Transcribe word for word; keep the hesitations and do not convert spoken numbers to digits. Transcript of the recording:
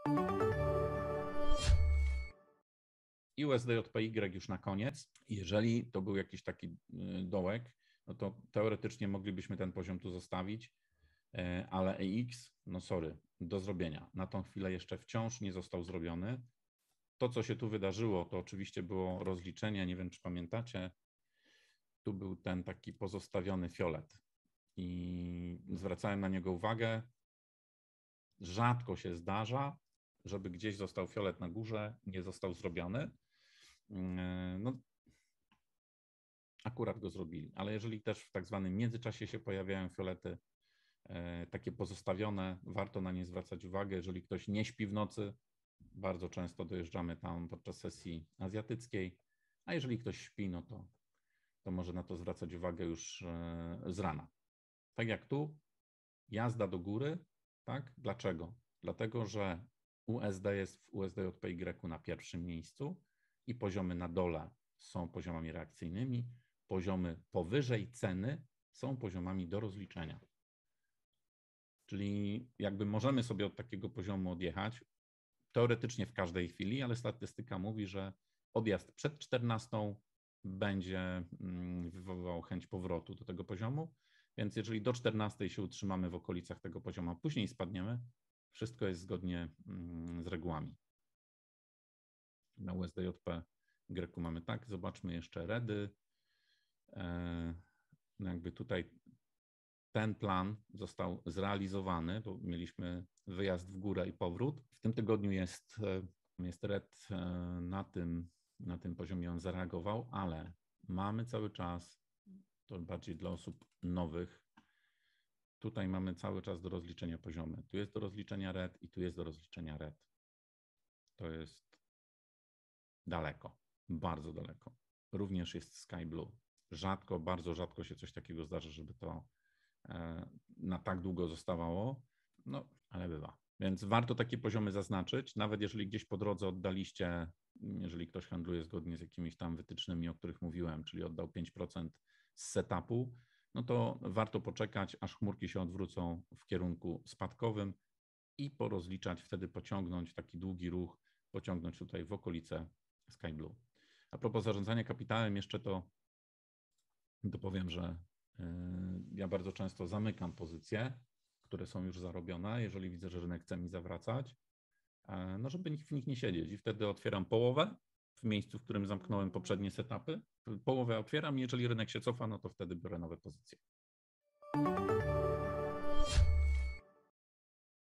I U S D J P Y już na koniec. Jeżeli to był jakiś taki dołek, no to teoretycznie moglibyśmy ten poziom tu zostawić, ale E X, no sorry, do zrobienia. Na tą chwilę jeszcze wciąż nie został zrobiony. To, co się tu wydarzyło, to oczywiście było rozliczenie, nie wiem, czy pamiętacie, tu był ten taki pozostawiony fiolet i zwracałem na niego uwagę. Rzadko się zdarza, żeby gdzieś został fiolet na górze, nie został zrobiony. No, akurat go zrobili, ale jeżeli też w tak zwanym międzyczasie się pojawiają fiolety takie pozostawione, warto na nie zwracać uwagę. Jeżeli ktoś nie śpi w nocy, bardzo często dojeżdżamy tam podczas sesji azjatyckiej, a jeżeli ktoś śpi, no to, to może na to zwracać uwagę już z rana. Tak jak tu, jazda do góry, tak? Dlaczego? Dlatego, że U S D jest w U S D J P Y na pierwszym miejscu i poziomy na dole są poziomami reakcyjnymi, poziomy powyżej ceny są poziomami do rozliczenia. Czyli jakby możemy sobie od takiego poziomu odjechać, teoretycznie w każdej chwili, ale statystyka mówi, że odjazd przed czternastą będzie wywoływał chęć powrotu do tego poziomu, więc jeżeli do czternastej się utrzymamy w okolicach tego poziomu, a później spadniemy, wszystko jest zgodnie z regułami. Na U S D J P Y mamy tak, zobaczmy jeszcze redy. No jakby tutaj ten plan został zrealizowany, bo mieliśmy wyjazd w górę i powrót. W tym tygodniu jest, jest red na tym, na tym poziomie, on zareagował, ale mamy cały czas, to bardziej dla osób nowych, tutaj mamy cały czas do rozliczenia poziomy. Tu jest do rozliczenia red i tu jest do rozliczenia red. To jest daleko, bardzo daleko. Również jest sky blue. Rzadko, bardzo rzadko się coś takiego zdarza, żeby to na tak długo zostawało, no ale bywa. Więc warto takie poziomy zaznaczyć, nawet jeżeli gdzieś po drodze oddaliście, jeżeli ktoś handluje zgodnie z jakimiś tam wytycznymi, o których mówiłem, czyli oddał pięć procent z setupu, no to warto poczekać, aż chmurki się odwrócą w kierunku spadkowym i porozliczać, wtedy pociągnąć taki długi ruch, pociągnąć tutaj w okolice Sky Blue. A propos zarządzania kapitałem, jeszcze to dopowiem, że ja bardzo często zamykam pozycje, które są już zarobione, jeżeli widzę, że rynek chce mi zawracać, no żeby w nich nie siedzieć i wtedy otwieram połowę w miejscu, w którym zamknąłem poprzednie setupy. Połowę otwieram i jeżeli rynek się cofa, no to wtedy biorę nowe pozycje.